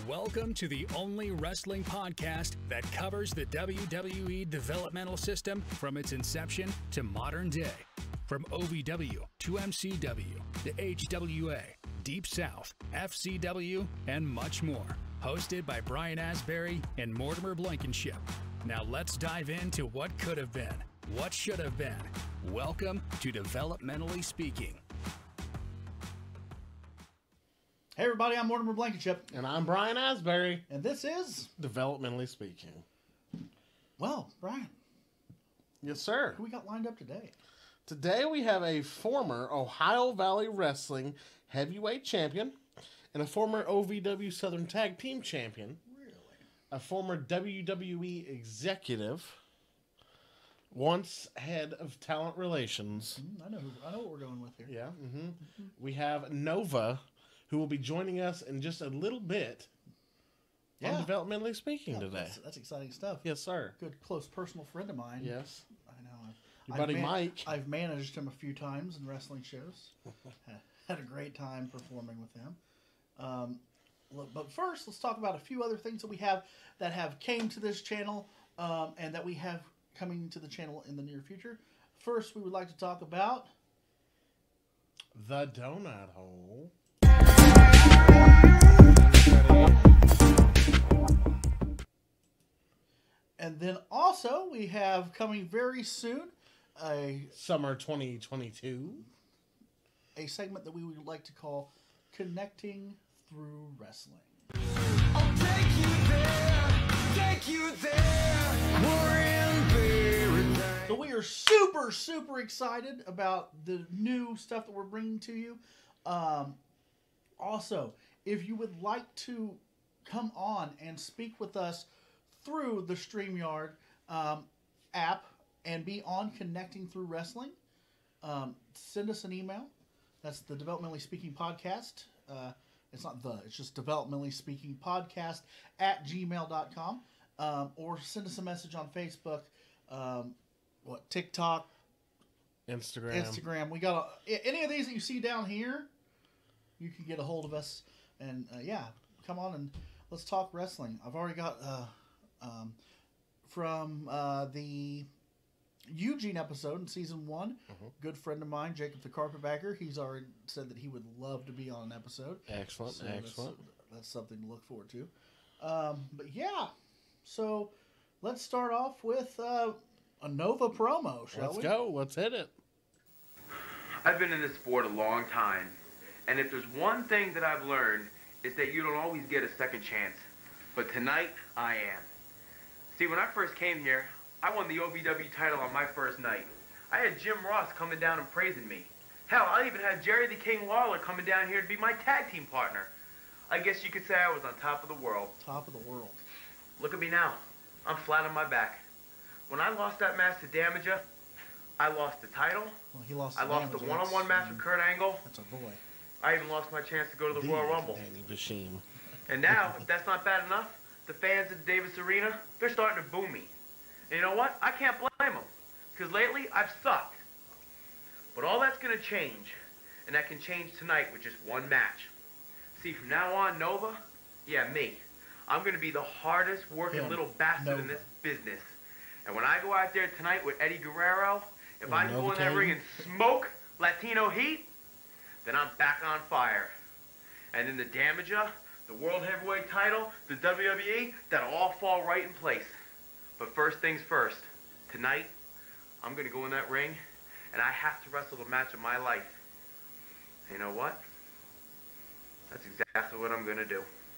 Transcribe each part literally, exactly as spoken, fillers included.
Welcome to the only wrestling podcast that covers the W W E developmental system from its inception to modern day. From O V W to M C W, the H W A, Deep South, F C W, and much more. Hosted by Brian Asbury and Mortimer Blankenship. Now let's dive into what could have been, what should have been. Welcome to Developmentally Speaking. Hey everybody, I'm Mortimer Blankenship. And I'm Brian Asbury. And this is... Developmentally Speaking. Well, Brian. Yes, sir. Who we got lined up today? Today we have a former Ohio Valley Wrestling heavyweight champion and a former O V W Southern Tag Team champion. Really? A former W W E executive. Once head of talent relations. Mm, I know who, I know what we're going with here. Yeah. Mm-hmm. Mm-hmm. We have Nova, who will be joining us in just a little bit yeah. on Developmentally Speaking yeah, today. That's, that's exciting stuff. Yes, sir. Good, close personal friend of mine. Yes. I know. Your I've buddy man- Mike. I've managed him a few times in wrestling shows. Had a great time performing with him. Um, look, but first, let's talk about a few other things that we have that have came to this channel um, and that we have coming to the channel in the near future. First, we would like to talk about The Donut Hole. And then also we have coming very soon a Summer twenty twenty-two. A segment that we would like to call Connecting Through Wrestling. I'll take you there, take you there, we're in paradise. So we are super, super excited about the new stuff that we're bringing to you. Um, also, if you would like to come on and speak with us through the StreamYard um, app and be on Connecting Through Wrestling, um, send us an email. That's the Developmentally Speaking Podcast. Uh, it's not the, it's just Developmentally Speaking Podcast at gmail dot com. Um, or send us a message on Facebook, um, what, TikTok, Instagram. Instagram. We got a, any of these that you see down here, you can get a hold of us. And uh, yeah, come on and let's talk wrestling. I've already got uh, um, from uh, the Eugene episode in season one, uh-huh. good friend of mine, Jacob the Carpetbagger. He's already said that he would love to be on an episode. Excellent, so excellent. That's, that's something to look forward to. Um, but yeah, so let's start off with uh, a Nova promo, shall Let's we? go. Let's hit it. I've been in this sport a long time, and if there's one thing that I've learned, is that you don't always get a second chance. But tonight, I am. See, when I first came here, I won the O V W title on my first night. I had Jim Ross coming down and praising me. Hell, I even had Jerry the King Lawler coming down here to be my tag team partner. I guess you could say I was on top of the world. Top of the world. Look at me now. I'm flat on my back. When I lost that match to Damager, I lost the title. Well, he lost. I lost the Damager. one-on-one match with Kurt Angle. That's our boy. I even lost my chance to go to the Royal Rumble. Danny Bashim. And now, if that's not bad enough, the fans at the Davis Arena, they're starting to boo me. And you know what? I can't blame them. Because lately, I've sucked. But all that's going to change. And that can change tonight with just one match. See, from now on, Nova, yeah, me. I'm going to be the hardest working Him. little bastard Nova. in this business. And when I go out there tonight with Eddie Guerrero, if Or I can go in that Novocaine. ring and smoke Latino heat, then I'm back on fire. And then the Damager, the World Heavyweight title, the W W E, that'll all fall right in place. But first things first, tonight, I'm going to go in that ring, and I have to wrestle the match of my life. And you know what? That's exactly what I'm going to do.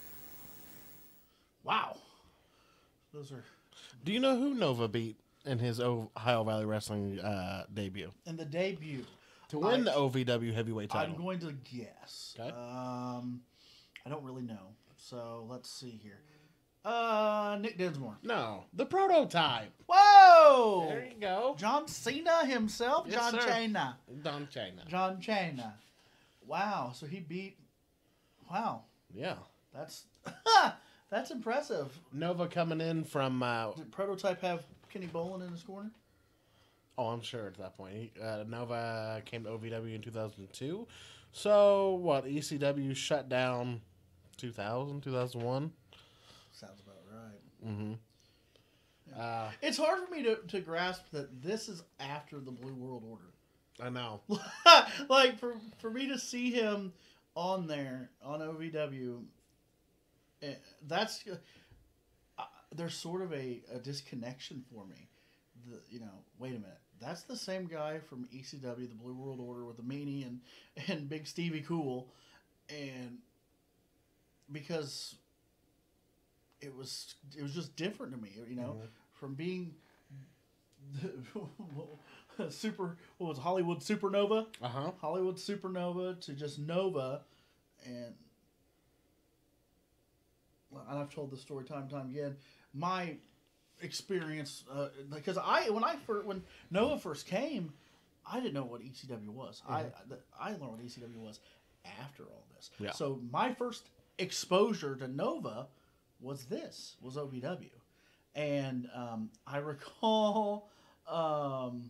Wow. Those are Do you know who Nova beat in his Ohio Valley Wrestling uh, debut? in the debut. To win I- the O V W heavyweight title. I'm going to guess. Okay. Um, I don't really know. So let's see here. Uh, Nick Dinsmore. No, the prototype. Whoa! There you go. John Cena himself, Yes, John sir. Cena. Don China. John Cena. Wow. So he beat. Wow. Yeah. That's that's impressive. Nova coming in from. Uh, Did Prototype have Kenny Bolin in his corner? oh, I'm sure at that point. He, uh, Nova came to O V W in two thousand two. So what? E C W shut down two thousand, two thousand one. Sounds about right. Mm-hmm. Uh, It's hard for me to, to grasp that this is after the Blue World Order. I know. Like, for, for me to see him on there, on O V W, eh, that's... Uh, there's sort of a, a disconnection for me. The, you know, wait a minute. That's the same guy from E C W, the Blue World Order, with the meanie and, and Big Stevie Cool. And because it was it was just different to me, you know, Mhm. from being super, what was it, Hollywood Supernova? Uh-huh. Hollywood Supernova to just Nova. And, and I've told this story time and time again. My experience, uh, because I when I first, when Nova first came, I didn't know what E C W was. I I learned what E C W was after all this. Yeah. So my first exposure to Nova was this was O V W, and um, I recall um,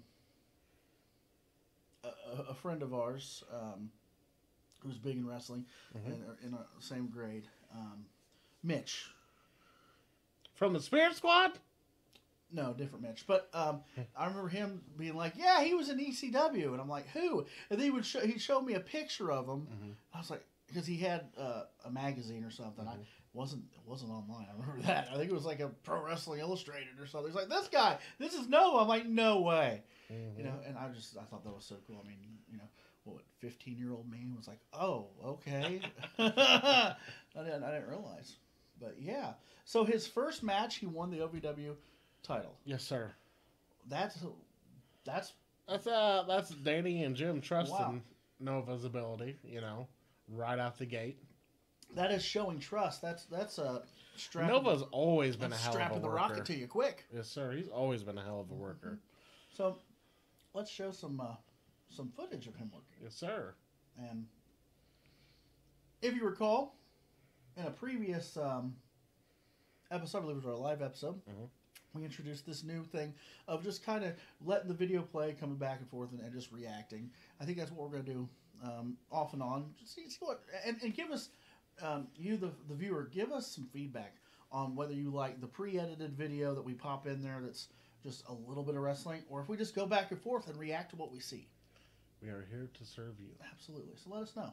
a, a friend of ours um, who's big in wrestling Mhm. and in a same grade, um, Mitch. From the Spirit Squad? No, different Mitch. But um, I remember him being like, "Yeah, he was in E C W," and I'm like, "Who?" And then he would show, he showed me a picture of him. Mhm. I was like, because he had uh, a magazine or something. I wasn't it wasn't online. I remember that. I think it was like a Pro Wrestling Illustrated or something. He's like, "This guy, this is Noah." I'm like, "No way," Mhm. you know. And I just I thought that was so cool. I mean, you know, what fifteen year old me was like, "Oh, okay." I didn't I didn't realize, but yeah. So his first match, he won the O V W title. Yes, sir. That's that's That's uh, that's Danny and Jim trusting Wow. Nova's ability, you know, right out the gate. that is showing trust. That's that's a strap. Nova's always been a that's hell of a strapping the worker. rocket to you quick. Yes, sir. He's always been a hell of a worker. So let's show some uh, some footage of him working. Yes, sir. And if you recall, in a previous um, episode, I believe it was our live episode, Mhm. we introduced this new thing of just kind of letting the video play, coming back and forth, and, and just reacting. I think that's what we're going to do um, off and on. Just see, see what, and, and give us, um, you the, the viewer, give us some feedback on whether you like the pre-edited video that we pop in there that's just a little bit of wrestling, or if we just go back and forth and react to what we see. We are here to serve you. Absolutely. So let us know.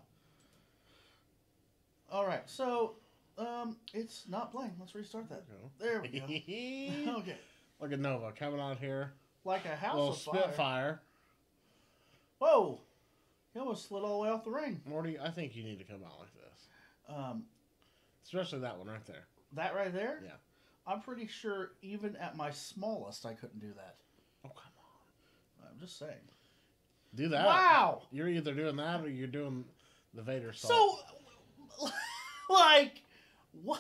All right. So um, it's not playing. Let's restart that. There we go. Okay. Look at Nova coming out here. Like a house Little of fire. Spitfire. Whoa! He almost slid all the way off the ring. Morty, I think you need to come out like this. Um, Especially that one right there. that right there? Yeah. I'm pretty sure even at my smallest, I couldn't do that. Oh, come on. I'm just saying. Do that. Wow! You're either doing that or you're doing the Vader salt. So, like, what?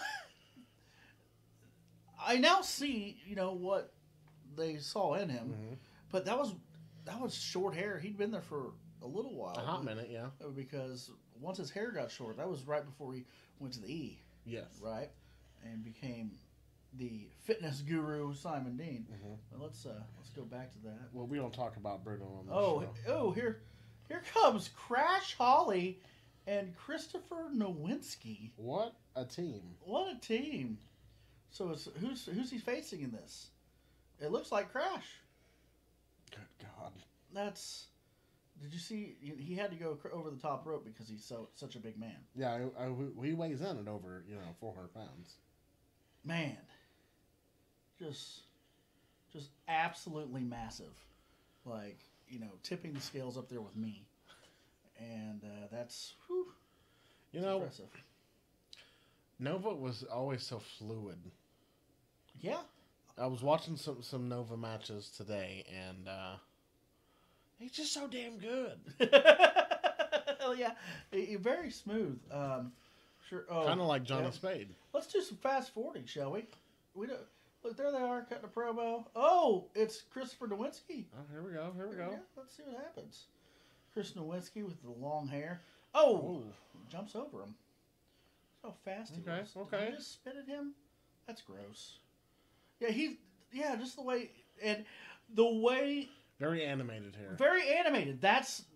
I now see, you know, what they saw in him, Mhm. but that was that was short hair. He'd been there for a little while. A hot minute, yeah. Because once his hair got short, that was right before he went to the E, Yes. right? And became the fitness guru Simon Dean. Mhm. But let's uh, let's go back to that. Well, we don't talk about Bruno on this Oh, show. oh, here, here comes Crash Holly and Christopher Nowinski. What a team. What a team! So it's, who's who's he facing in this? It looks like Crash. Good God. That's. Did you see? He he had to go cr- over the top rope because he's so such a big man. Yeah, I, I, he weighs in at over, you know, four hundred pounds. Man, just just absolutely massive. Like, you know, tipping the scales up there with me. And uh, that's whew, You know, impressive. Nova was always so fluid. Yeah. I was watching some, some Nova matches today, and uh, he's just so damn good. Hell yeah. He- he- very smooth. Um, sure. Oh, Kind of like Johnny yeah. Spade. Let's do some fast forwarding, shall we? We do, look, there they are, cutting a promo. Oh, it's Christopher Nowinski. Oh, here we go, here we go. Yeah, let's see what happens. Chris Nowinski with the long hair. Oh, Ooh. jumps over him. That's how fast he Okay, was. okay. Did he just spit at him? That's gross. Yeah, he. Yeah, just the way and the way. Very animated here. Very animated. That's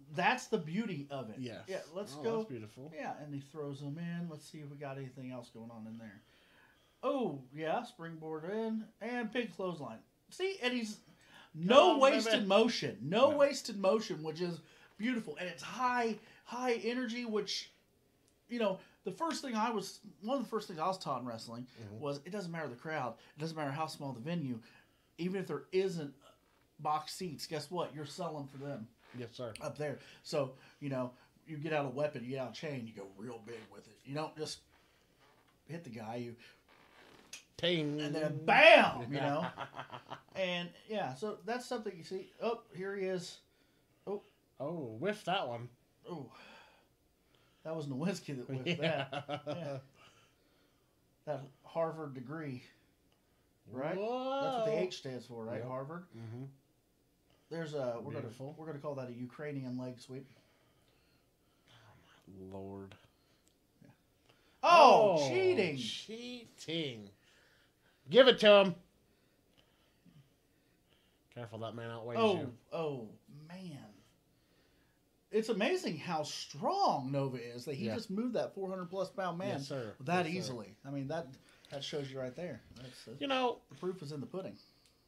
that's the beauty of it. Yes. Yeah, let's Oh, go. That's beautiful. Yeah, and he throws them in. Let's see if we got anything else going on in there. Oh, yeah, springboard in and big clothesline. See, and he's no on, wasted baby. motion. No, No. wasted motion, which is beautiful. And it's high, high energy, which, you know, the first thing I was, one of the first things I was taught in wrestling Mhm. was it doesn't matter the crowd. It doesn't matter how small the venue. Even if there isn't box seats, guess what? You're selling for them Yes, sir. up there. So, you know, you get out a weapon, you get out a chain, you go real big with it. You don't just hit the guy, you Ting. and then bam, you know. And yeah, so that's something you see. Oh, here he is. Oh, Oh, whiff that one. oh, that was Nowinski that whipped Yeah. that. Yeah. That Harvard degree, right? That's what the Whoa. H stands for, right? Yep. Harvard. Mm-hmm. There's a we're gonna Beautiful. we're gonna call that a Ukrainian leg sweep. Lord. Oh, cheating! Cheating. Give it to him. Careful, that man outweighs Oh, you. oh man! It's amazing how strong Nova is. That he Yeah. just moved that four hundred plus pound man Yes, sir. that Yes, sir. easily. I mean that that shows you right there. That's uh, You know, the proof is in the pudding.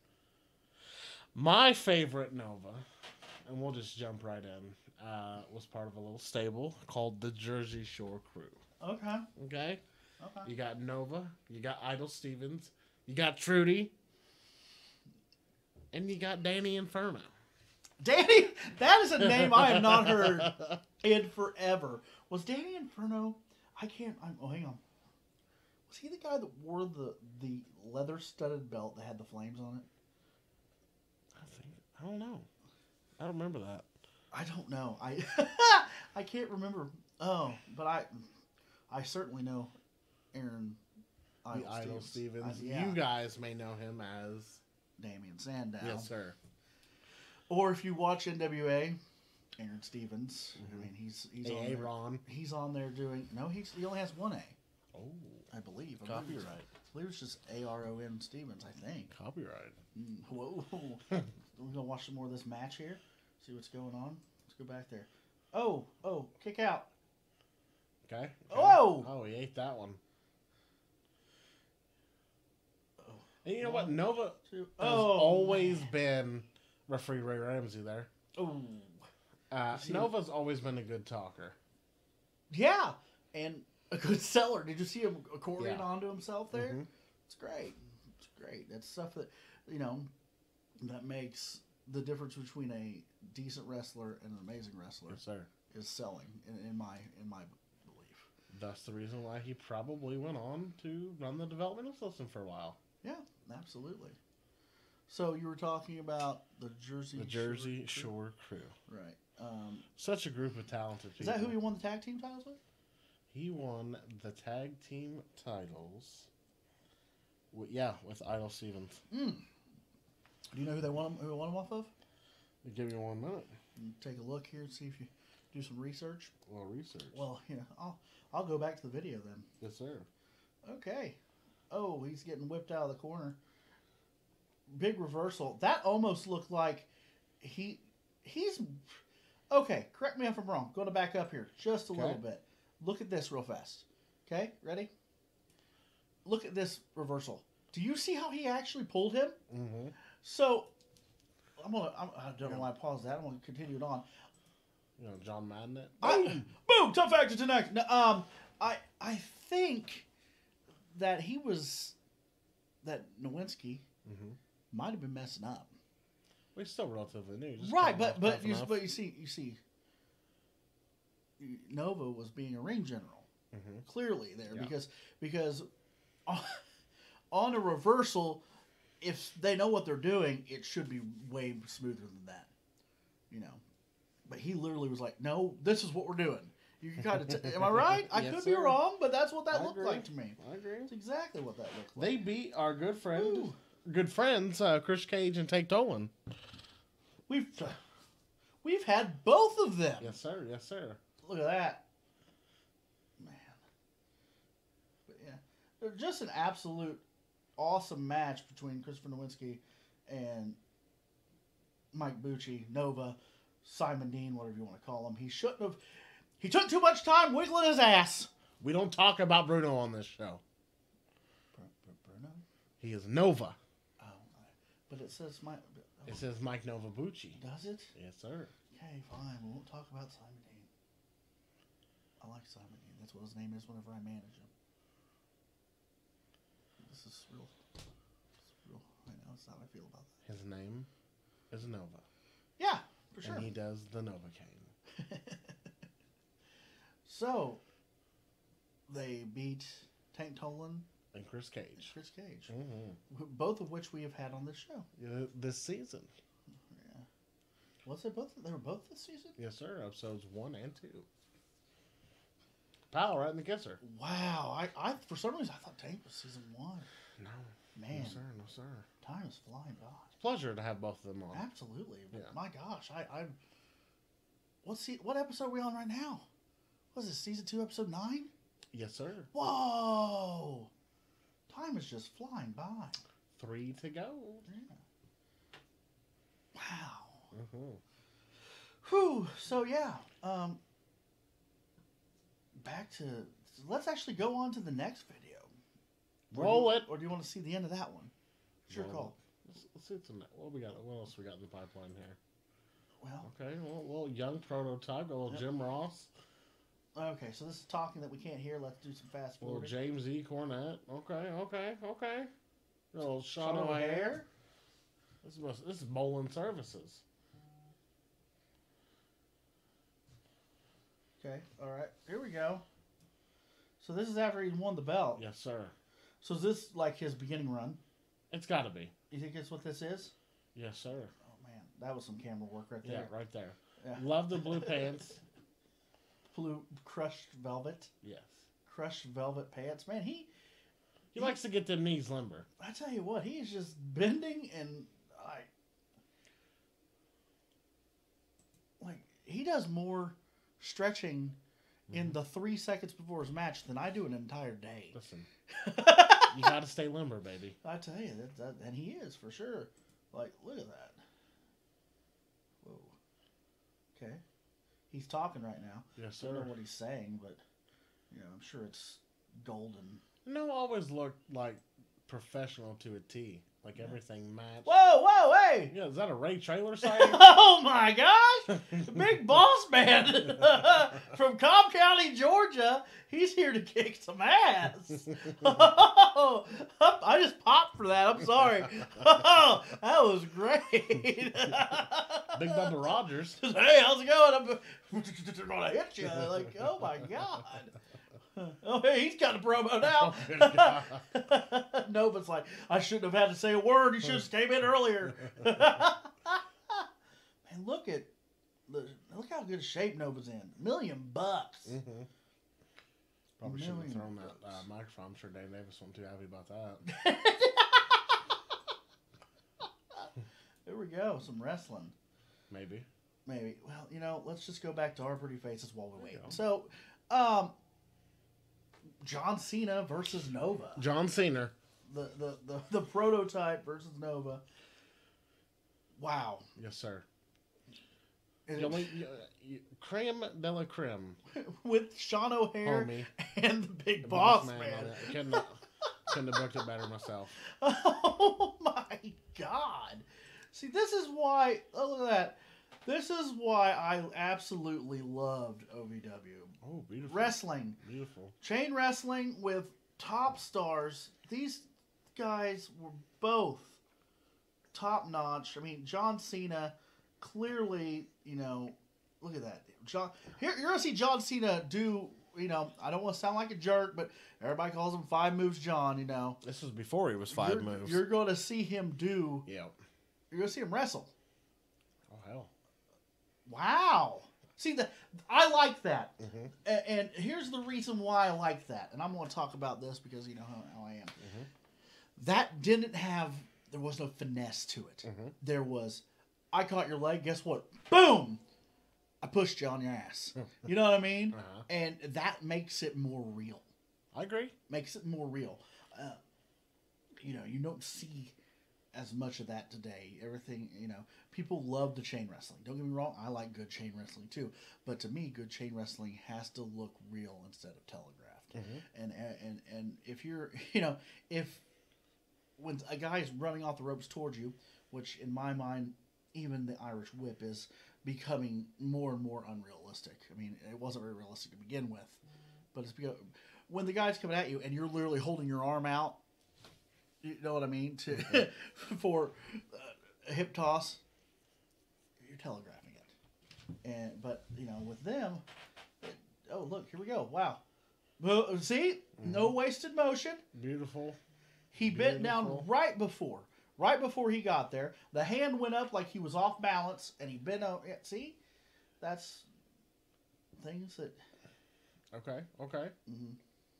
my favorite Nova, and we'll just jump right in, uh, was part of a little stable called the Jersey Shore Crew. Okay. Okay? Okay. You got Nova, you got Idol Stevens, you got Trudy, and you got Danny Inferno. Danny, that is a name I have not heard in forever. Was Danny Inferno? I can't. I'm, oh, hang on. Was he the guy that wore the the leather studded belt that had the flames on it? I think, I don't know. I don't remember that. I don't know. I I can't remember. Oh, but I I certainly know Aaron The Idol Stevens. I- yeah, You guys may know him as. Damian Sandow. Yes, sir. Or if you watch N W A, Aaron Stevens. Mhm. I mean, he's he's on A. there. Ron. He's on there doing. No, he's he only has one A. Oh, I believe. I believe it's- copyright. I believe it's just A R O N Stevens. I think. Copyright. Mm, whoa. We're gonna watch some more of this match here. See what's going on. Let's go back there. Oh, oh, kick out. Okay. okay. Oh! Oh, he ate that one. Oh. And you know what? Nova Two. has Oh, always man. been referee Ray Ramsey there. Oh, Uh, See- Nova's always been a good talker. yeah, and a good seller. Did you see him accordion Yeah. onto himself there? Mhm. It's great. It's great. That's stuff that you know that makes the difference between a decent wrestler and an amazing wrestler Yes, sir. is selling. In, in my in my belief. That's the reason why he probably went on to run the developmental system for a while. Yeah, absolutely. So you were talking about the Jersey The Shore Jersey Crew? Shore Crew. Right. Um, Such a group of talented is people. that who he won the tag team titles with? He won the tag team titles. With, yeah, with Idol Stevens. Mm. Do you know who they won 'em- who they won them off of? Give me one minute. You take a look here and see if you do some research. A little research. Well, yeah, I'll I'll go back to the video then. Yes, sir. Okay. Oh, he's getting whipped out of the corner. Big reversal. That almost looked like he he's okay. Correct me if I'm wrong. Going to back up here just a Okay. little bit. Look at this real fast. Okay, ready? Look at this reversal. Do you see how he actually pulled him? Mm-hmm. So I'm gonna. I'm, I don't know why I paused that. I'm gonna continue it on. You know, John Madden it. I, boom! Tough factor tonight. No, um, I I think that he was that Nowinski Mm-hmm. might have been messing up. We're still relatively new. Just Right, came but off but tough you enough. but you see you see Nova was being a ring general Mhm. clearly there Yeah. because because on, on a reversal, if they know what they're doing, it should be way smoother than that, you know. But he literally was like, "No, this is what we're doing." You can kind of t- am I right? I Yes, could sir. be wrong, but that's what that I looked agree. like to me. I agree. That's exactly what that looked like. They beat our good friend, Ooh. good friends, uh, Chris Cage and Tate Dolan. We've we've had both of them. Yes, sir. Yes, sir. Look at that, man. But yeah, they're just an absolute awesome match between Christopher Nowinski and Mike Bucci, Nova. Simon Dean, whatever you want to call him. He shouldn't have. He took too much time wiggling his ass. We don't talk about Bruno on this show. Bruno? He is Nova. Oh, but it says my. It says Mike Novabucci. Does it? Yes, sir. Okay, fine. We won't talk about Simon Dean. I like Simon Dean. That's what his name is whenever I manage him. This is real. This is real. I know. That's not how I feel about that. His name is Nova. Yeah, for sure. And he does the Novocaine. So, they beat Tank Tolan And Chris and Cage. Chris Cage. Mm-hmm. Both of which we have had on this show. Yeah, this season. Yeah. Was it both? They were both this season? Yes, sir. Episodes one and two. Pal, right in the kisser. Wow. I, I for some reason, I thought Tank was season one. No. Man, No, sir. No, sir. time is flying by. Pleasure to have both of them on. Absolutely. But Yeah. my gosh, I, I what's the, what episode are we on right now? What is this, season two, episode nine? Yes, sir. Whoa! Time is just flying by. Three to go. Yeah. Wow. Mm-hmm. Whew. So yeah. Um. Back to let's actually go on to the next video. Or Roll do you- it. Or do you want to see the end of that one? It's your Roll call. Let's, let's see what's in that. What we got? What else we got in the pipeline here? Well, Okay, well, a little young prototype, a little Yep. Jim Ross, okay. So this is talking that we can't hear. Let's do some fast a little forward. James E. Cornette. Okay, okay, okay. A little Sean Sean O'Hare. O'Hare. This is this is bowling services. Okay. All right. Here we go. So this is after he won the belt. Yes, sir. So is this like his beginning run? It's got to be. You think that's what this is? Yes, sir. Oh man, that was some camera work right Yeah, there. right there. Yeah. Love the blue pants. Blue crushed velvet, Yes. crushed velvet pants. Man, he. He likes to get them knees limber. I tell you what, he's just bending and I. Like he does more stretching in the three seconds before his match than I do an entire day. Listen, you got to stay limber, baby. I tell you that, that, and he is for sure. Like, look at that. Whoa. Okay, he's talking right now. Yes, I don't sir. know what he's saying, but you know, I'm sure it's golden. No, always looked like professional to a T. Like everything matched. Whoa, whoa, hey! Yeah, is that a Ray Trailer site? Oh my gosh! Big boss man from Cobb County, Georgia. He's here to kick some ass. Oh, I just popped for that. I'm sorry. Oh, that was great. Big Bubba Rogers. Hey, how's it going? I'm gonna hit you. Like, oh my god. Oh, hey, he's got a promo now. Nova's like, I shouldn't have had to say a word. He should have came in earlier. Man, look at the look how good shape Nova's in. Million bucks. Mm-hmm. Probably shouldn't have Million thrown that uh, bucks. microphone. I'm sure Dave Davis wasn't too happy about that. Here we go. Some wrestling. Maybe. Maybe. Well, you know, let's just go back to our pretty faces while we wait. There you go. So, um, John Cena versus Nova. John Cena. The, the, the, the prototype versus Nova. Wow. Yes, sir. It- You only, you, you, creme de la creme. with Sean O'Hare Homie. and the big The boss biggest man. on it. I couldn't, couldn't have booked it better myself. Oh my god. See, this is why, oh, look at that. This is why I absolutely loved O V W. Oh, beautiful. Wrestling. Beautiful. Chain wrestling with top stars. These guys were both top notch. I mean, John Cena clearly, you know, look at that. John, here you're gonna see John Cena do. You know, I don't want to sound like a jerk, but everybody calls him Five Moves John. You know, This was before he was five you're, moves. You're going to see him do. Yep. You're going to see him wrestle. Oh, hell. Wow. See that I like that, Mm-hmm. and, and here's the reason why I like that. And I'm going to talk about this because you know how, how I am. Mm-hmm. That didn't have. There was no finesse to it. Mhm. There was. I caught your leg. Guess what? Boom! I pushed you on your ass. You know what I mean? Uh-huh. And that makes it more real. I agree. Makes it more real. Uh, you know, you don't see as much of that today. Everything, you know, people love the chain wrestling. Don't get me wrong, I like good chain wrestling too. But to me, good chain wrestling has to look real instead of telegraphed. Mm-hmm. And and and if you're, you know, if when a guy is running off the ropes towards you, which in my mind, even the Irish whip is becoming more and more unrealistic. I mean, it wasn't very realistic to begin with, but it's because when the guy's coming at you and you're literally holding your arm out, you know what I mean, to for a hip toss, you're telegraphing it. And but you know, with them, it, oh look, here we go. Wow, well, see, mm-hmm. no wasted motion. Beautiful. He Beautiful. bent down right before, right before he got there. The hand went up like he was off balance, and he bent over. Yeah, see, that's things that. Okay. Okay. Mm-hmm.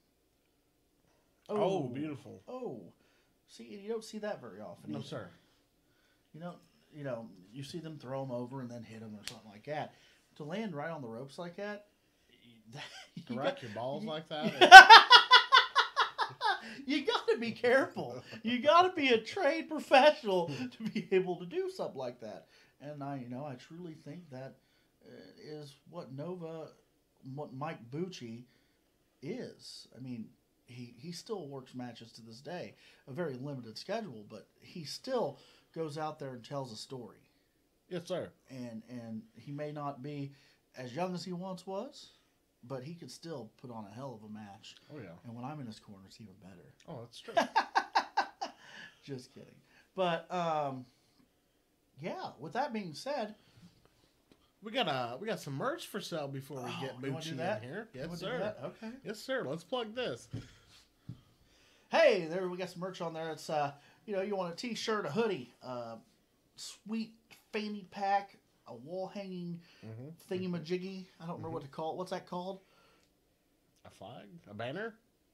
Oh, oh, beautiful. Oh, see, and you don't see that very often. No, either. sir. You know, you know, you see them throw them over and then hit them or something like that. To land right on the ropes like that, you to got, rack your balls you, like that. You got to be careful. You got to be a trained professional to be able to do something like that. And I, you know, I truly think that is what Nova, what Mike Bucci is. I mean, he he still works matches to this day, a very limited schedule, but he still goes out there and tells a story. Yes, sir. And and he may not be as young as he once was, but he could still put on a hell of a match. Oh, yeah. And when I'm in his corner, it's even better. Oh, that's true. Just kidding. But, um, yeah, with that being said... We got uh, we got some merch for sale before we oh, get you wanna Bucci do that? in here. You Yes, wanna sir. do that? Okay. Yes, sir. Let's plug this. Hey, there we got some merch on there. It's, uh, you know, you want a t-shirt, a hoodie, uh, sweet fanny pack, a wall-hanging mm-hmm. thingy-majiggy. I don't remember mm-hmm. what to call it. What's that called? A flag? A banner?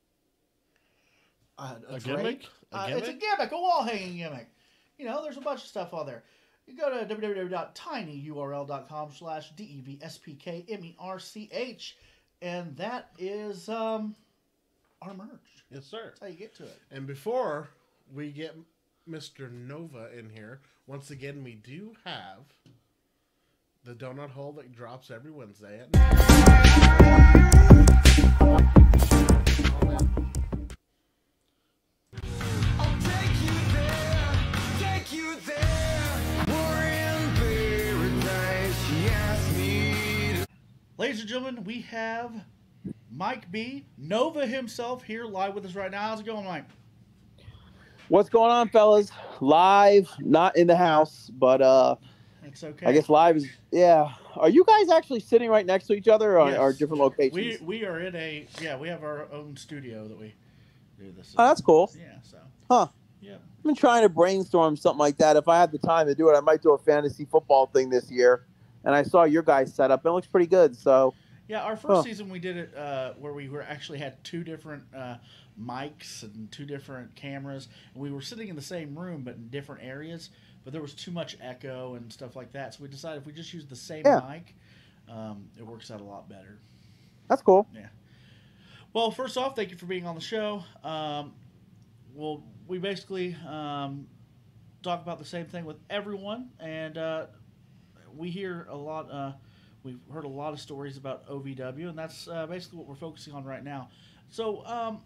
Uh, a a drape? gimmick? A uh, gimmick? It's a gimmick, a wall-hanging gimmick. You know, there's a bunch of stuff on there. You go to w w w dot tinyurl dot com slash D E V S P K M E R C H, and that is um, our merch. Yes, sir. That's how you get to it. And before we get Mister Nova in here, once again, we do have the donut hole that drops every Wednesday at I'll take you there, take you there. We're in paradise. She asked me to... Ladies and gentlemen, we have Mike B, Nova himself, here live with us right now. How's it going, Mike? What's going on, fellas? Live, not in the house, but uh, it's okay. I guess live is, yeah. Are you guys actually sitting right next to each other, or Yes. are different locations? We we are in a yeah. We have our own studio that we do this. Oh, that's cool. Yeah. So. Huh. Yeah. I've been trying to brainstorm something like that. If I had the time to do it, I might do a fantasy football thing this year. And I saw your guys set up. It looks pretty good. So. Yeah, our first huh. season we did it uh, where we were actually had two different uh, mics and two different cameras. And we were sitting in the same room but in different areas. But there was too much echo and stuff like that. So we decided if we just use the same Yeah. mic, um, it works out a lot better. That's cool. Yeah. Well, first off, thank you for being on the show. Um, well, we basically um, talk about the same thing with everyone, and uh, we hear a lot. Uh, we've heard a lot of stories about O V W, and that's uh, basically what we're focusing on right now. So, um,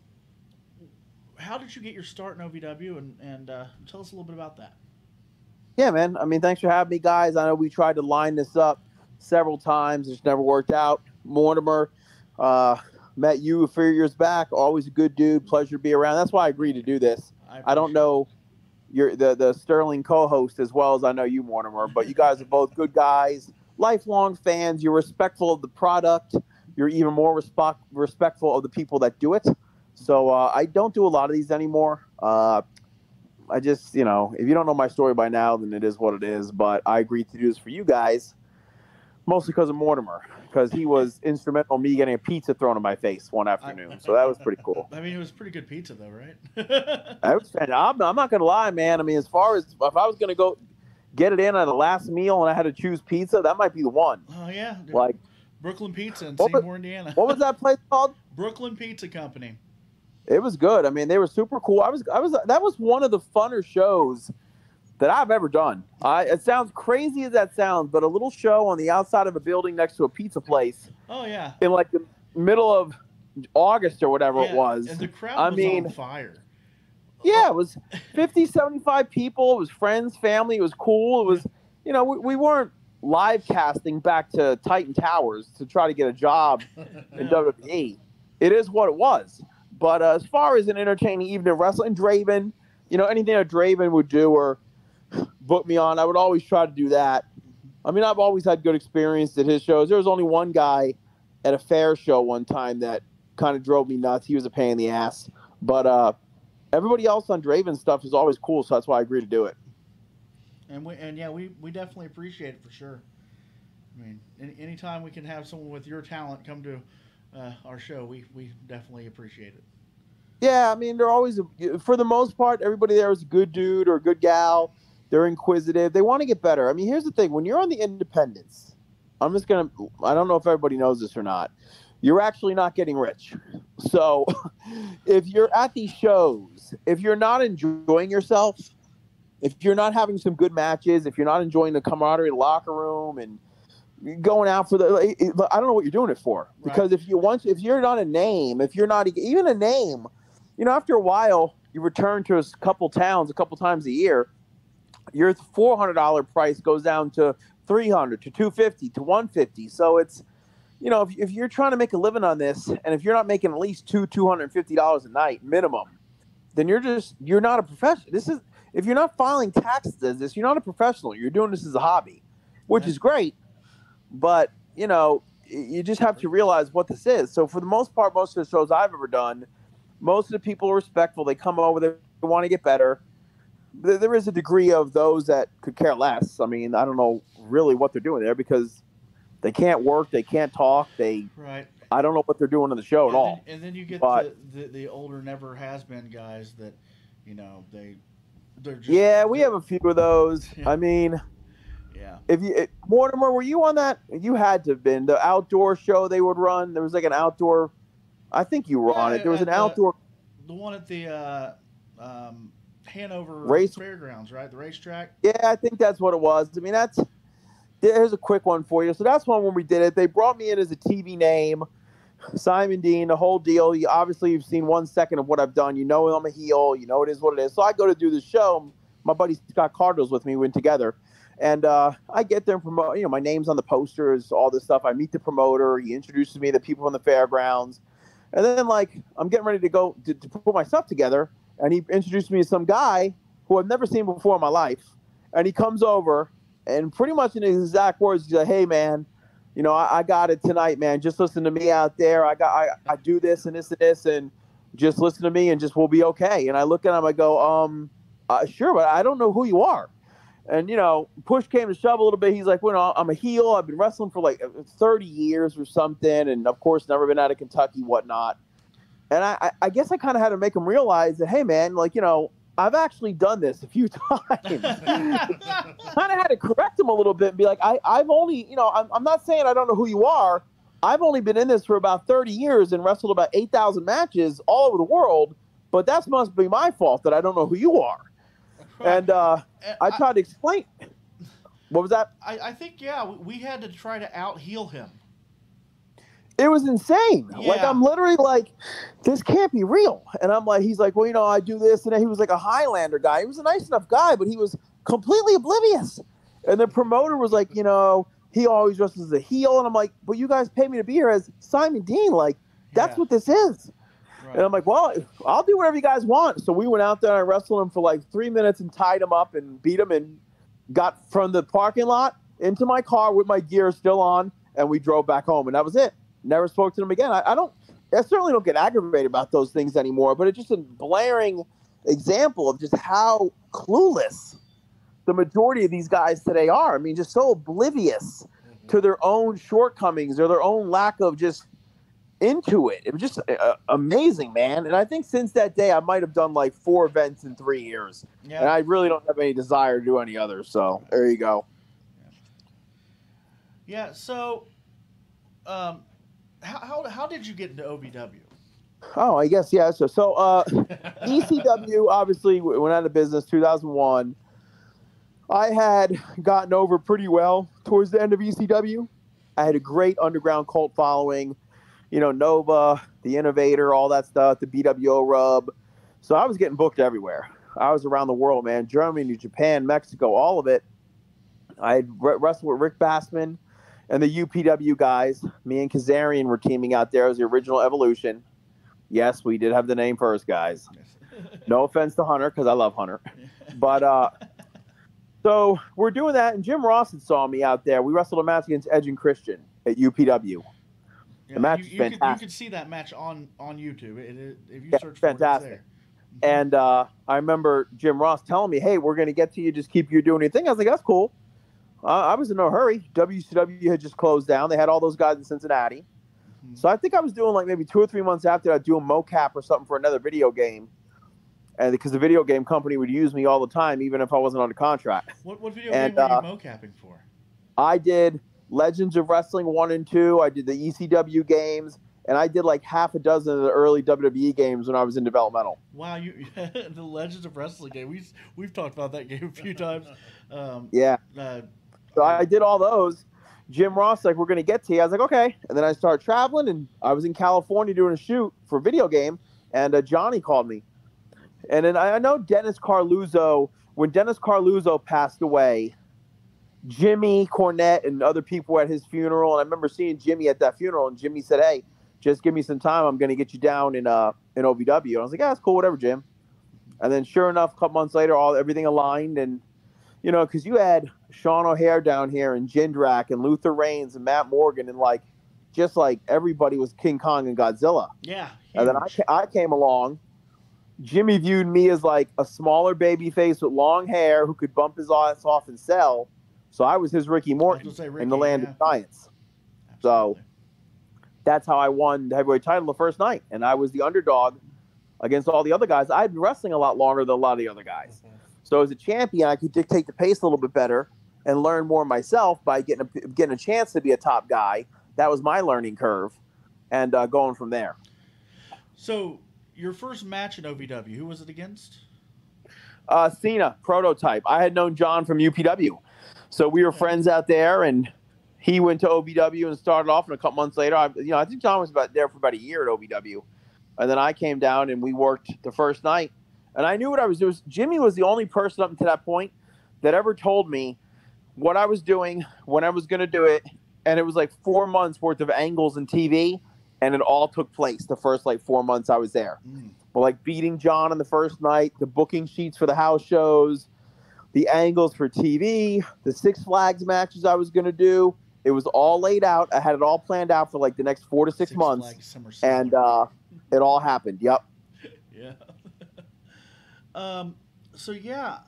how did you get your start in O V W, and, and uh, tell us a little bit about that. Yeah, man. I mean, thanks for having me, guys. I know we tried to line this up several times. It's never worked out. Mortimer, uh, met you a few years back. Always a good dude. Pleasure to be around. That's why I agreed to do this. I, I don't know your the, the Sterling co-host as well as I know you, Mortimer, but you guys are both good guys, lifelong fans. You're respectful of the product. You're even more respect, respectful of the people that do it. So uh, I don't do a lot of these anymore. Uh, I just, you know, if you don't know my story by now, then it is what it is. But I agreed to do this for you guys, mostly because of Mortimer, because he was instrumental in me getting a pizza thrown in my face one afternoon. So that was pretty cool. I mean, it was pretty good pizza, though, right? I was fan- I'm, I'm not going to lie, man. I mean, as far as if I was going to go get it in at the last meal and I had to choose pizza, that might be the one. Oh, yeah. Dude. Like Brooklyn Pizza in what was- Seymour, Indiana. What was that place called? Brooklyn Pizza Company. It was good. I mean, they were super cool. I was, I was, that was one of the funner shows that I've ever done. I, it sounds crazy as that sounds, but a little show on the outside of a building next to a pizza place Oh yeah. in like the middle of August or whatever Yeah, it was. And the crowd I was mean, on fire. yeah, it was fifty, seventy-five people. It was friends, family. It was cool. It was, you know, we, we weren't live casting back to Titan Towers to try to get a job in W W E. It is what it was. But uh, as far as an entertaining evening of wrestling, Draven, you know, anything that Draven would do or book me on, I would always try to do that. I mean, I've always had good experience at his shows. There was only one guy at a fair show one time that kind of drove me nuts. He was a pain in the ass. But uh, everybody else on Draven's stuff is always cool, so that's why I agreed to do it. And we and yeah, we, we definitely appreciate it for sure. I mean, any, anytime we can have someone with your talent come to uh, our show, we, we definitely appreciate it. Yeah, I mean, they're always, for the most part, everybody there is a good dude or a good gal. They're inquisitive. They want to get better. I mean, here's the thing. When you're on the independents, I'm just going to, I don't know if everybody knows this or not, you're actually not getting rich. So if you're at these shows, if you're not enjoying yourself, if you're not having some good matches, if you're not enjoying the camaraderie, the locker room, and going out for the, I don't know what you're doing it for. Because right. if you once, if you're not a name, if you're not even a name, you know, after a while, you return to a couple towns a couple times a year, your four hundred dollars price goes down to three hundred dollars to two hundred fifty dollars to one hundred fifty dollars. So it's, you know, if, if you're trying to make a living on this, and if you're not making at least two two hundred fifty dollars a night minimum, then you're just, you're not a professional. This is, if you're not filing taxes as this, you're not a professional. You're doing this as a hobby, which is great. But, you know, you just have to realize what this is. So for the most part, most of the shows I've ever done, most of the people are respectful. They come over, they want to get better. There is a degree of those that could care less. I mean, I don't know really what they're doing there because they can't work, they can't talk, they right. I don't know what they're doing on the show and at all. Then, and then you get but, the, the the older never has been guys that, you know, they they're just yeah, we have a few of those. Yeah. I mean, yeah. If you it, Mortimer, were you on that? You had to have been the outdoor show they would run. There was like an outdoor. I think you were yeah, on it. There was an the, outdoor. The one at the uh, um, Hanover Race Fairgrounds, right? The racetrack. Yeah, I think that's what it was. I mean, that's here's a quick one for you. So that's one when we did it. They brought me in as a T V name, Simon Dean, the whole deal. You, obviously, you've seen one second of what I've done. You know I'm a heel. You know it is what it is. So I go to do the show. My buddy Scott Cardo's with me. We went together. And uh, I get there and promote, you know, my name's on the posters, all this stuff. I meet the promoter. He introduces me to people on the fairgrounds. And then, like, I'm getting ready to go to, to put my stuff together. And he introduced me to some guy who I've never seen before in my life. And he comes over and pretty much in his exact words, he's like, hey, man, you know, I, I got it tonight, man. Just listen to me out there. I got, I, I do this and this and this. And just listen to me and just we'll be okay. And I look at him, I go, um, uh, sure, but I don't know who you are. And, you know, push came to shove a little bit. He's like, well, no, I'm a heel. I've been wrestling for like thirty years or something. And, of course, never been out of Kentucky, whatnot. And I, I guess I kind of had to make him realize that, hey, man, like, you know, I've actually done this a few times. Kind of had to correct him a little bit and be like, I, I've only, you know, I'm, I'm not saying I don't know who you are. I've only been in this for about thirty years and wrestled about eight thousand matches all over the world. But that must be my fault that I don't know who you are. And uh, I tried to explain. What was that? I, I think, yeah, we, we had to try to out-heel him. It was insane. Yeah. Like, I'm literally like, this can't be real. And I'm like, he's like, well, you know, I do this. And then he was like a Highlander guy. He was a nice enough guy, but he was completely oblivious. And the promoter was like, you know, he always wrestles as a heel. And I'm like, but you guys pay me to be here as Simon Dean. Like, that's yeah. what this is. Right. And I'm like, well, I'll do whatever you guys want. So we went out there and I wrestled him for like three minutes and tied him up and beat him and got from the parking lot into my car with my gear still on. And we drove back home. And that was it. Never spoke to them again. I, I don't, I certainly don't get aggravated about those things anymore, but it's just a blaring example of just how clueless the majority of these guys today are. I mean, just so oblivious mm-hmm. to their own shortcomings or their own lack of just into it. It was just uh, amazing, man. And I think since that day, I might have done like four events in three years. Yeah. And I really don't have any desire to do any others. So there you go. Yeah. So, um, how, how, how did you get into O V W? Oh, I guess, yeah. So, so uh, E C W obviously went out of business two thousand one. I had gotten over pretty well towards the end of E C W. I had a great underground cult following, you know, Nova, The Innovator, all that stuff, the B W O rub. So I was getting booked everywhere. I was around the world, man. Germany, Japan, Mexico, all of it. I had wrestled with Rick Bassman and the U P W guys. Me and Kazarian were teaming out there as the original Evolution. Yes, we did have the name first, guys. No offense to Hunter, because I love Hunter. But, uh, so we're doing that, and Jim Ross had saw me out there. We wrestled a match against Edge and Christian at U P W. Yeah, the match you, is you could, fantastic. you could see that match on, on YouTube. It, it, if you Yeah, search for it, it's fantastic. there. And uh, I remember Jim Ross telling me, hey, we're going to get to you. Just keep you doing your thing. I was like, that's cool. Uh, I was in no hurry. W C W had just closed down. They had all those guys in Cincinnati. Mhm. So I think I was doing like maybe two or three months after I'd do a mocap or something for another video game. And because the video game company would use me all the time, even if I wasn't on a contract. What, what video And, game were uh, you mocapping for? I did Legends of Wrestling one and two. I did the E C W games. And I did like half a dozen of the early W W E games when I was in developmental. Wow, you the Legends of Wrestling game. We've, we've talked about that game a few times. Um, Yeah. uh, So I did all those. Jim Ross, like, we're going to get to you. I was like, okay. And then I started traveling, and I was in California doing a shoot for a video game, and uh, Johnny called me. And then I, I know Dennis Carluzzo, when Dennis Carluzzo passed away, Jimmy Cornette and other people were at his funeral, and I remember seeing Jimmy at that funeral, and Jimmy said, hey, just give me some time. I'm going to get you down in uh in O V W. And I was like, yeah, that's cool, whatever, Jim. And then sure enough, a couple months later, all everything aligned, and you know, because you had Sean O'Hare down here and Jindrak and Luther Reigns and Matt Morgan, and like, just like everybody was King Kong and Godzilla. yeah. And then I, huge. ca- I came along. Jimmy viewed me as like a smaller baby face with long hair who could bump his ass off and sell. So I was his Ricky Morton gonna say in Ricky, the land yeah. of giants. Absolutely. That's how I won the heavyweight title the first night. And I was the underdog against all the other guys. I'd been wrestling a lot longer than a lot of the other guys. So as a champion, I could dictate the pace a little bit better and learn more myself by getting a, getting a chance to be a top guy. That was my learning curve, and uh, going from there. So, your first match in O V W, who was it against? Uh, Cena, Prototype. I had known John from U P W. So we were friends out there, and he went to O V W and started off, and a couple months later, I, you know, I think John was about there for about a year at O V W. And then I came down, and we worked the first night. And I knew what I was doing. Jimmy was the only person up to that point that ever told me what I was doing, when I was going to do it. And it was like four months worth of angles and T V, and it all took place the first like four months I was there. Mm. But like beating John on the first night, the booking sheets for the house shows, the angles for T V, the Six Flags matches I was going to do. It was all laid out. I had it all planned out for like the next four to six, Six months. Flags Summer And Slam. uh, it all happened. Yep. Yeah. um. So yeah,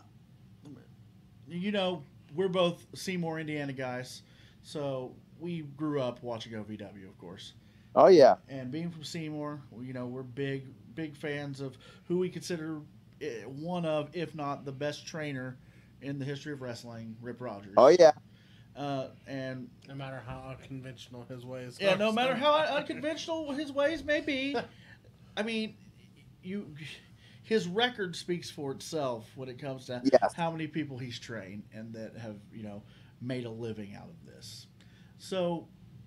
you know, we're both Seymour, Indiana guys, so we grew up watching O V W, of course. Oh, yeah. And being from Seymour, you know, we're big, big fans of who we consider eh, one of, if not the best trainer in the history of wrestling, Rip Rogers. Oh, yeah. Uh, and No matter how unconventional his ways yeah, are. no matter how unconventional his ways may be, I mean, you, his record speaks for itself when it comes to Yes. how many people he's trained and that have, you know, made a living out of this. So,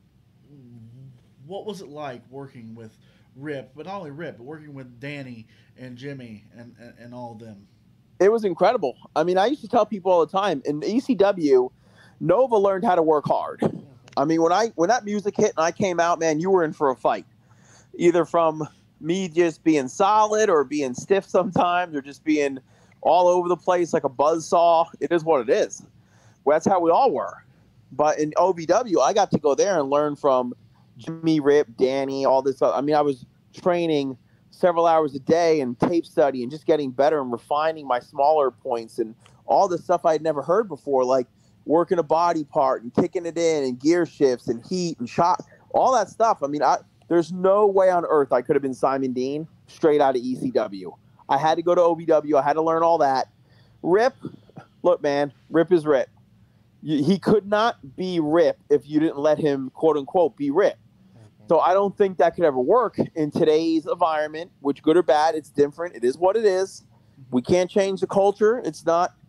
what was it like working with Rip, but not only Rip, but working with Danny and Jimmy and, and, and all of them? It was incredible. I mean, I used to tell people all the time, in E C W, Nova learned how to work hard. I mean, when I when that music hit and I came out, man, you were in for a fight. Either from me just being solid or being stiff sometimes or just being all over the place like a buzzsaw. It is what it is. Well, that's how we all were. But in O V W, I got to go there and learn from Jimmy, Rip, Danny, all this stuff. I mean, I was training several hours a day and tape study and just getting better and refining my smaller points and all the stuff I'd never heard before, like working a body part and kicking it in and gear shifts and heat and shot, all that stuff. I mean, I, there's no way on earth I could have been Simon Dean straight out of E C W. I had to go to O V W. I had to learn all that. Rip, look, man, Rip is Rip. You, he could not be Rip if you didn't let him, quote unquote, be Rip. So I don't think that could ever work in today's environment, which good or bad, it's different. It is what it is. We can't change the culture. It's not,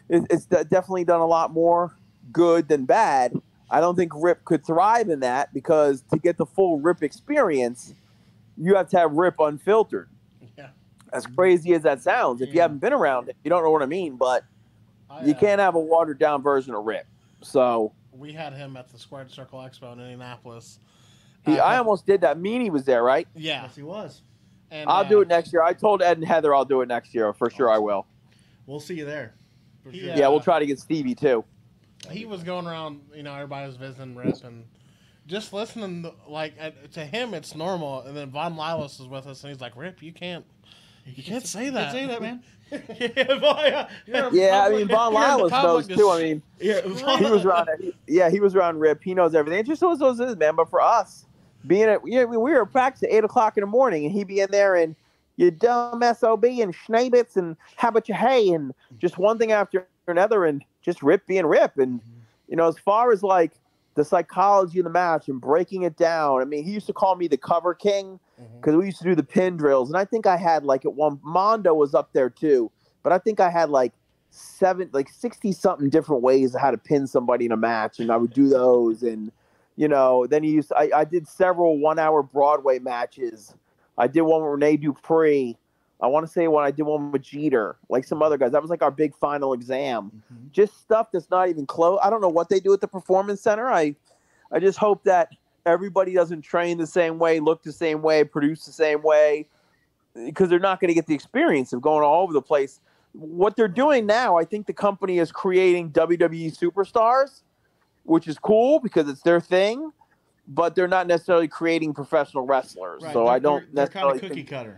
it, it's de- definitely done a lot more good than bad. I don't think Rip could thrive in that because to get the full Rip experience, you have to have Rip unfiltered. Yeah. As crazy as that sounds, if you Yeah. haven't been around it, you don't know what I mean. But I, you uh, can't have a watered down version of Rip. So We had him at the Squared Circle Expo in Indianapolis. he, Uh, I almost did that. Meanie was there, right? Yeah. Yes, he was. And, I'll uh, do it next year. I told Ed and Heather I'll do it next year for sure. I will. We'll see you there. For He, sure. uh, Yeah, we'll try to get Stevie too. He was going around, you know, everybody was visiting Rip and just listening, to, like, uh, to him, it's normal. And then Von Lilas is with us, and he's like, Rip, you can't, you can't say that. Can't say that, man. yeah, Von- you're in Yeah, I public- mean, Von you're in Lilas public knows too. I dis- mean, yeah, Von- he was around. He, yeah, he was around Rip. He knows everything. It just was those is, man. But for us, being at, yeah, we we were at practice at eight o'clock in the morning, and he'd be in there and you dumb S O B and Schneebitz and how about you hey and just one thing after another and just Rip being Rip. And you know, as far as like the psychology of the match and breaking it down, I mean, he used to call me the cover king because we used to do the pin drills, and I think I had like at one Mondo was up there too, but I think I had like seven, like sixty something different ways of how to pin somebody in a match, and I would do those. And you know, then he used I, I did several one hour Broadway matches. I did one with Rene Dupree. I want to say when I did one with Jeter, like some other guys. That was like our big final exam. Mhm. Just stuff that's not even close. I don't know what they do at the Performance Center. I, I just hope that everybody doesn't train the same way, look the same way, produce the same way, because they're not going to get the experience of going all over the place. What they're doing now, I think the company is creating W W E superstars, which is cool because it's their thing, but they're not necessarily creating professional wrestlers. Right, so they're- I don't They're, they're kind necessarily of cookie think, cutter.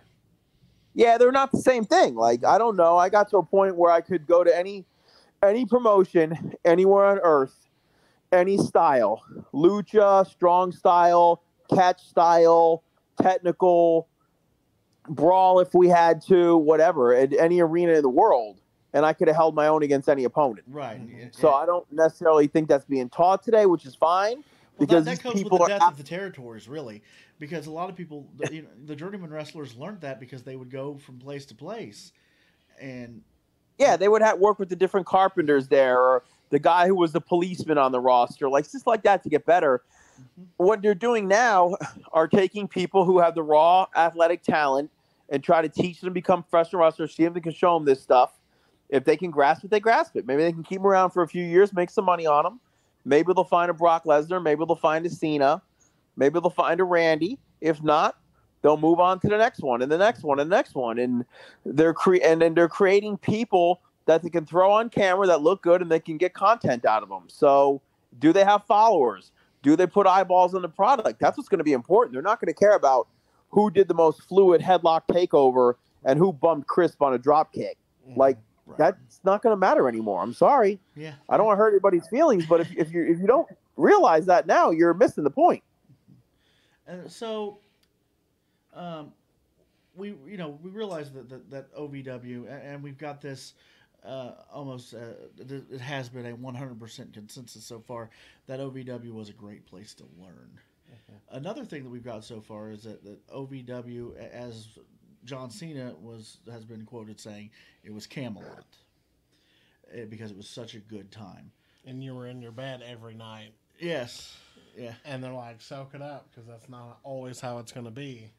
yeah, they're not the same thing. Like, I don't know. I got to a point where I could go to any any promotion anywhere on earth, any style, lucha, strong style, catch style, technical, brawl if we had to, whatever, at any arena in the world, and I could have held my own against any opponent. Right. So I don't necessarily think that's being taught today, which is fine. Well, because that, that these comes with people the are death out- of the territories, really, because a lot of people, the, you know, the journeyman wrestlers learned that because they would go from place to place, and Yeah, they would have work with the different carpenters there, or the guy who was the policeman on the roster, like just like that to get better. Mm-hmm. What they're doing now are taking people who have the raw athletic talent and try to teach them to become professional wrestlers, see if they can show them this stuff. If they can grasp it, they grasp it. Maybe they can keep them around for a few years, make some money on them. Maybe they'll find a Brock Lesnar. Maybe they'll find a Cena. Maybe they'll find a Randy. If not, they'll move on to the next one and the next one and the next one. And they're cre- and then they're creating people that they can throw on camera that look good and they can get content out of them. So do they have followers? Do they put eyeballs on the product? That's what's going to be important. They're not going to care about who did the most fluid headlock takeover and who bumped Crisp on a drop kick. Like, Right. that's not going to matter anymore. I'm sorry. yeah, I don't want to hurt anybody's feelings, but if, if you if you don't realize that now, you're missing the point. And so, um, we you know we realize that that, that O V W and, and we've got this uh, almost uh, th- it has been a one hundred percent consensus so far that O V W was a great place to learn. Another thing that we've got so far is that, that O V W, a- as John Cena was has been quoted saying, it was Camelot eh, because it was such a good time. And you were in your bed every night. Yes, yeah. And they're like, soak it up, because that's not always how it's going to be.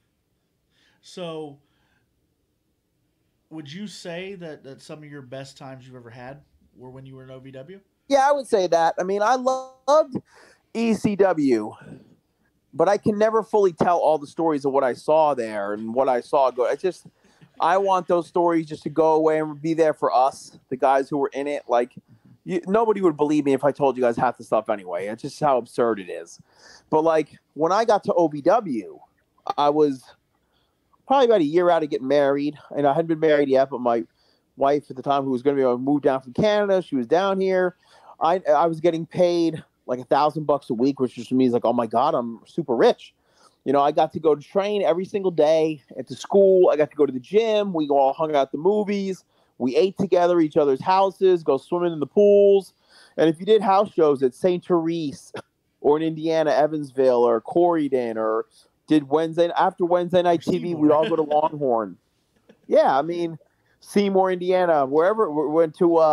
So, would you say that, that some of your best times you've ever had were when you were in O V W? Yeah, I would say that. I mean, I loved E C W, but I can never fully tell all the stories of what I saw there and what I saw go. I just, I want those stories just to go away and be there for us, the guys who were in it. Like, you, nobody would believe me if I told you guys half the stuff anyway. It's just how absurd it is. But like, when I got to O V W, I was probably about a year out of getting married, and I hadn't been married yet, but my wife at the time, who was going to be able to move down from Canada, she was down here. I I was getting paid like a thousand bucks a week, which just means like, oh my God, I'm super rich. You know, I got to go to train every single day at the school. I got to go to the gym. We all hung out at the movies. We ate together, each other's houses, go swimming in the pools. And if you did house shows at Saint Therese or in Indiana, Evansville or Corydon, or did Wednesday after Wednesday night T V, we'd all go to Longhorn. Yeah, I mean, Seymour, Indiana, wherever we went to uh,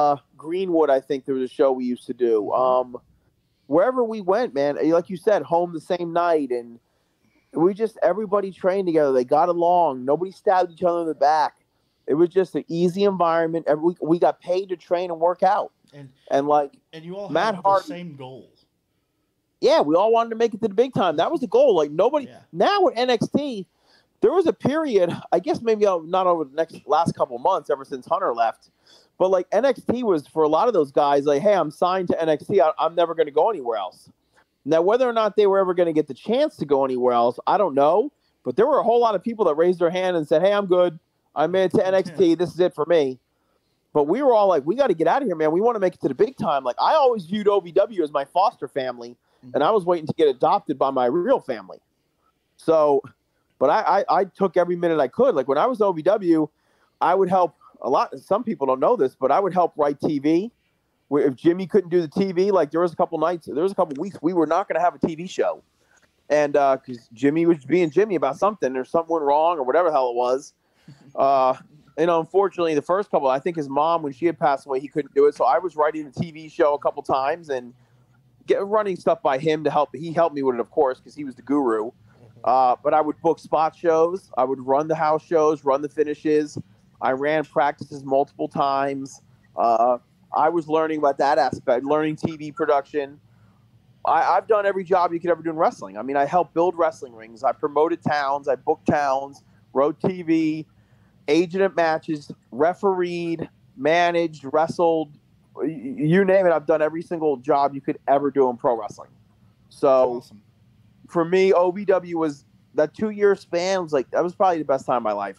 Greenwood, I think there was a show we used to do. Um, wherever we went, man, like you said, home the same night, and we just everybody trained together. They got along. Nobody stabbed each other in the back. It was just an easy environment. Every, we we got paid to train and work out, And and like and you all Matt had Hardy- the same goal. yeah, we all wanted to make it to the big time. That was the goal. Like nobody Yeah. now with N X T, there was a period. I guess maybe uh, not over the next last couple months, ever since Hunter left, but like N X T was for a lot of those guys. Like, hey, I'm signed to N X T. I, I'm never going to go anywhere else. Now, whether or not they were ever going to get the chance to go anywhere else, I don't know. But there were a whole lot of people that raised their hand and said, "Hey, I'm good. I'm into N X T. This is it for me." But we were all like, "We got to get out of here, man. We want to make it to the big time." Like I always viewed O V W as my foster family, and I was waiting to get adopted by my real family. So, but I, I, I took every minute I could. Like when I was O V W, I would help a lot. Some people don't know this, but I would help write T V. Where if Jimmy couldn't do the T V, like there was a couple nights, there was a couple weeks we were not going to have a T V show, and because uh, Jimmy was being Jimmy about something, or something went wrong, or whatever the hell it was. Uh, you know, unfortunately, the first couple, I think his mom, when she had passed away, he couldn't do it. So I was writing a T V show a couple times and get running stuff by him to help. He helped me with it, of course, because he was the guru. Uh, but I would book spot shows. I would run the house shows, run the finishes. I ran practices multiple times. Uh, I was learning about that aspect, learning T V production. I, I've done every job you could ever do in wrestling. I mean, I helped build wrestling rings. I promoted towns. I booked towns, wrote T V, agent at matches, refereed, managed, wrestled. You name it. I've done every single job you could ever do in pro wrestling. So Awesome. for me, O V W was that two-year span was like that was probably the best time of my life.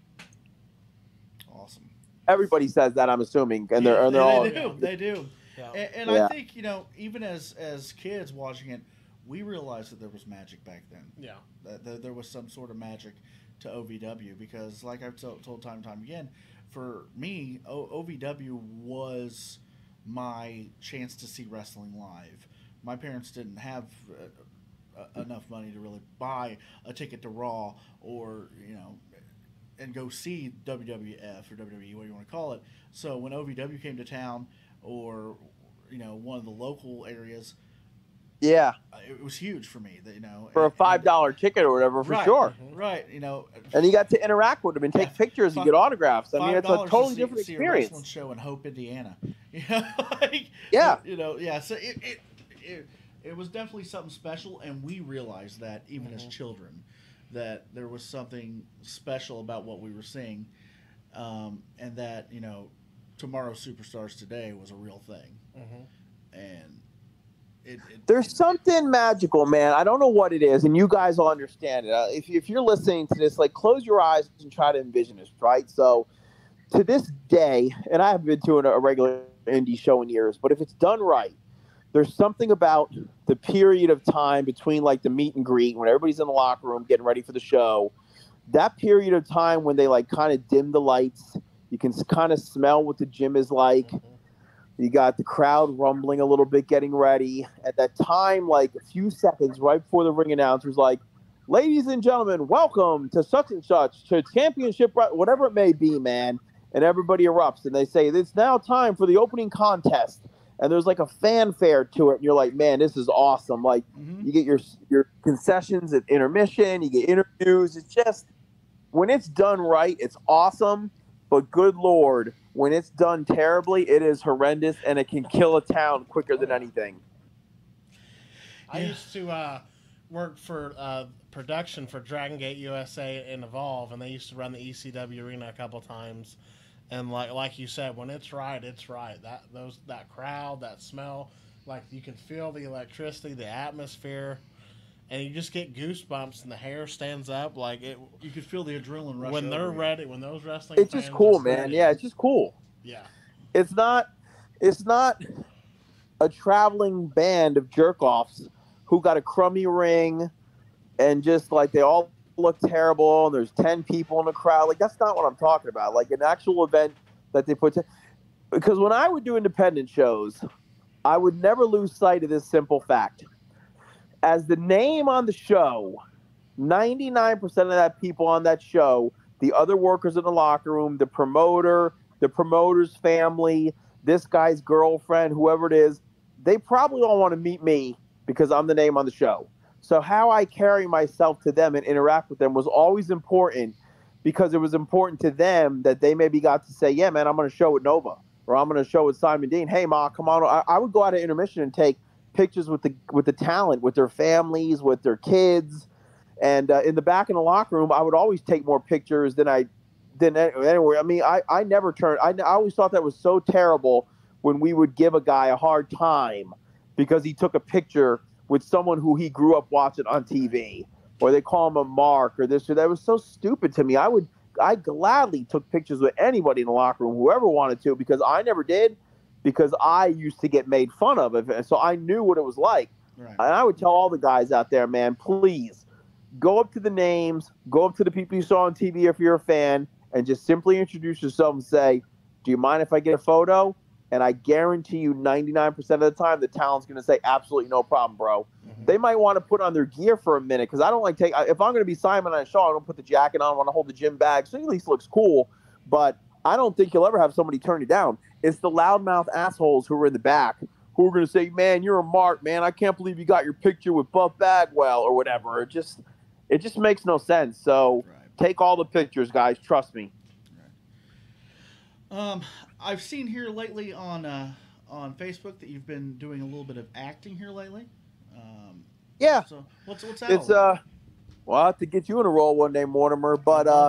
Awesome. Everybody says that, I'm assuming, and they're, Yeah, and they're they, all they do. They do. Yeah. And, and Yeah. I think, you know, even as as kids watching it, we realized that there was magic back then. Yeah. That, that there was some sort of magic to O V W because, like I've told, told time and time again, for me, o- OVW was my chance to see wrestling live. My parents didn't have uh, uh, enough money to really buy a ticket to Raw or, you know, and go see W W F or W W E, whatever you want to call it. So when O V W came to town or, you know, one of the local areas, yeah, uh, it was huge for me. That, you know, for a and- five dollar ticket or whatever, for right, sure. Right, you know, And you got to interact with them and take Yeah. pictures and Five- get autographs. I mean, five it's a dollars totally to see, different see a wrestling experience. show in Hope, Indiana. You know, like, Yeah. you know, yeah. So it it, it it was definitely something special, and we realized that even as children, that there was something special about what we were seeing, um, and that you know, tomorrow's superstars today was a real thing, and it, it There's something magical, man. I don't know what it is, and you guys will understand it. Uh, if, if you're listening to this, like, close your eyes and try to envision this, right? So, to this day, and I haven't been to a regular indie show in years, but if it's done right, there's something about the period of time between, like, the meet and greet, when everybody's in the locker room getting ready for the show, that period of time when they, like, kind of dim the lights, you can kind of smell what the gym is like. You got the crowd rumbling a little bit, getting ready. At that time, like a few seconds right before the ring announcer's like, "Ladies and gentlemen, welcome to such and such, to championship," whatever it may be, man. And everybody erupts and they say, "It's now time for the opening contest." And there's like a fanfare to it. And you're like, man, this is awesome. Like, Mhm. you get your your concessions at intermission, you get interviews. It's just, when it's done right, it's awesome. But good Lord, when it's done terribly, it is horrendous, and it can kill a town quicker than anything. I Yeah. used to uh, work for uh, production for Dragon Gate U S A and Evolve, and they used to run the E C W arena a couple times. And like like you said, when it's right, it's right. That those that crowd, that smell, like you can feel the electricity, the atmosphere, and you just get goosebumps, and the hair stands up. Like it You could feel the adrenaline rush when they're over you. ready. When those wrestling, It's just fans cool, are man. ready. Yeah, it's just cool. yeah. It's not it's not a traveling band of jerk-offs who got a crummy ring and just like they all look terrible and there's ten people in the crowd. Like, that's not what I'm talking about. Like an actual event that they put to, because when I would do independent shows, I would never lose sight of this simple fact. As the name on the show, ninety-nine percent of that people on that show, the other workers in the locker room, the promoter, the promoter's family, this guy's girlfriend, whoever it is, they probably all want to meet me because I'm the name on the show. So how I carry myself to them and interact with them was always important, because it was important to them that they maybe got to say, yeah, man, I'm going to show with Nova, or I'm going to show with Simon Dean. Hey, Ma, come on. I, I would go out at intermission and take pictures with the with the talent, with their families, with their kids. And uh, in the back in the locker room, I would always take more pictures than I than anywhere. I mean, I, I never turned. I, I always thought that was so terrible when we would give a guy a hard time because he took a picture with someone who he grew up watching on T V, or they call him a mark or this or that. It was so stupid to me. I would, I gladly took pictures with anybody in the locker room, whoever wanted to, because I never did, because I used to get made fun of it. And so I knew what it was like. Right. And I would tell all the guys out there, man, please go up to the names, go up to the people you saw on T V if you're a fan, and just simply introduce yourself and say, do you mind if I get a photo? And I guarantee you ninety-nine percent of the time, the talent's going to say, absolutely no problem, bro. Mm-hmm. They might want to put on their gear for a minute, because I don't like take – if I'm going to be Simon on a show, I don't put the jacket on. I want to hold the gym bag, so it at least looks cool. But I don't think you'll ever have somebody turn you down. It's the loudmouth assholes who are in the back who are going to say, man, you're a mark, man. I can't believe you got your picture with Buff Bagwell or whatever. It just it just makes no sense. So right. Take all the pictures, guys. Trust me. Right. Um, I've seen here lately on uh, on Facebook that you've been doing a little bit of acting here lately. Um, yeah. So what's what's that? It's uh, well, I'll have to get you in a role one day, Mortimer. But uh,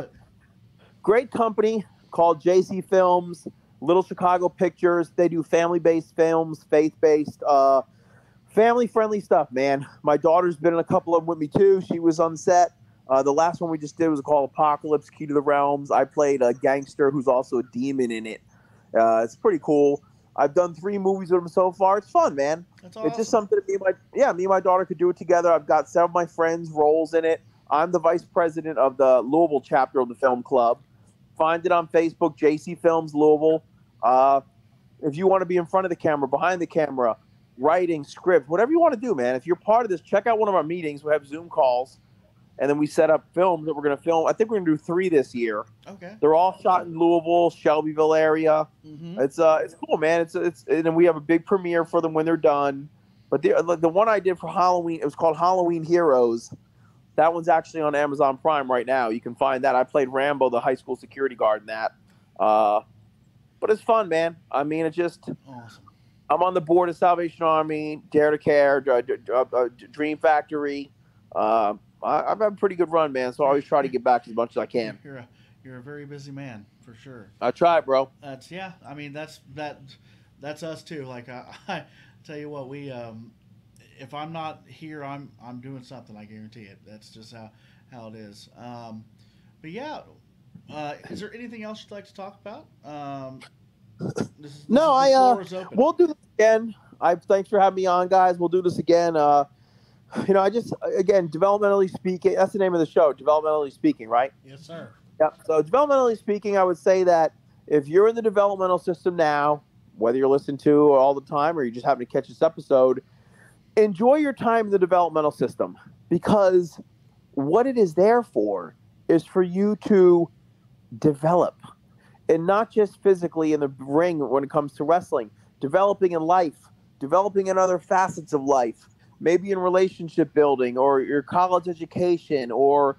great company called J C Films, Little Chicago Pictures. They do family-based films, faith-based, uh, family-friendly stuff, man. My daughter's been in a couple of them with me too. She was on set. Uh, the last one we just did was called Apocalypse, Key to the Realms. I played a gangster who's also a demon in it. Uh, it's pretty cool. I've done three movies with him so far. It's fun, man. That's awesome. It's just something that me and my yeah, me and my daughter could do it together. I've got several of my friends' roles in it. I'm the vice president of the Louisville chapter of the film club. Find it on Facebook, J C Films Louisville. Uh, if you want to be in front of the camera, behind the camera, writing, script, whatever you want to do, man. If you're part of this, check out one of our meetings. We have Zoom calls. And then we set up films that we're going to film. I think we're going to do three this year. Okay. They're all shot in Louisville, Shelbyville area. Mm-hmm. It's uh, it's cool, man. It's it's and then we have a big premiere for them when they're done. But the the one I did for Halloween, it was called Halloween Heroes. That one's actually on Amazon Prime right now. You can find that. I played Rambo, the high school security guard in that. Uh, but it's fun, man. I mean, it's just awesome. I'm on the board of Salvation Army, Dare to Care, uh, uh, Dream Factory. Uh, I, I've had a pretty good run, man, so I always try to get back as much as I can. You're a, you're a very busy man, for sure. I try, bro. That's yeah. I mean, that's that. That's us too. Like I, I tell you what, we um, if I'm not here, I'm I'm doing something. I guarantee it. That's just how how it is. Um, but yeah, uh, is there anything else you'd like to talk about? Um, this is, this no, is, I uh, we'll do this again. I thanks for having me on, guys. We'll do this again. Uh, You know, I just, again, developmentally speaking, that's the name of the show, developmentally speaking, right? Yes, sir. Yeah. So developmentally speaking, I would say that if you're in the developmental system now, whether you're listening to all the time or you just happen to catch this episode, enjoy your time in the developmental system, because what it is there for is for you to develop, and not just physically in the ring when it comes to wrestling, developing in life, developing in other facets of life. Maybe in relationship building or your college education or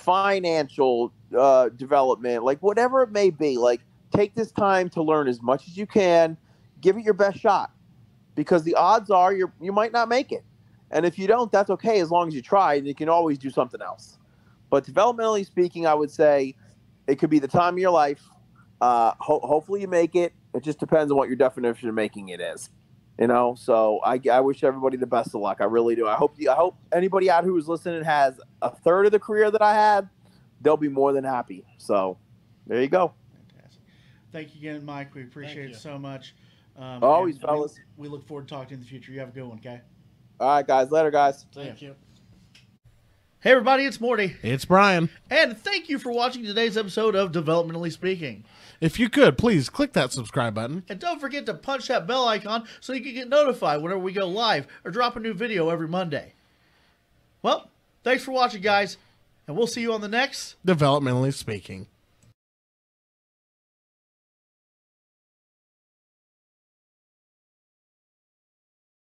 financial uh, development, like whatever it may be. Like, take this time to learn as much as you can. Give it your best shot, because the odds are you you might not make it. And if you don't, that's okay, as long as you try, and you can always do something else. But developmentally speaking, I would say it could be the time of your life. Uh, ho- hopefully you make it. It just depends on what your definition of making it is. You know, so I, I wish everybody the best of luck. I really do. I hope you, I hope anybody out who is listening has a third of the career that I had. They'll be more than happy. So there you go. Fantastic. Thank you again, Mike. We appreciate it so much. Um, Always, fellas. We, we look forward to talking to you in the future. You have a good one, okay? All right, guys. Later, guys. Thank you. Hey, everybody. It's Morty. It's Brian. And thank you for watching today's episode of Developmentally Speaking. If you could, please click that subscribe button. And don't forget to punch that bell icon so you can get notified whenever we go live or drop a new video every Monday. Well, thanks for watching, guys. And we'll see you on the next Developmentally Speaking.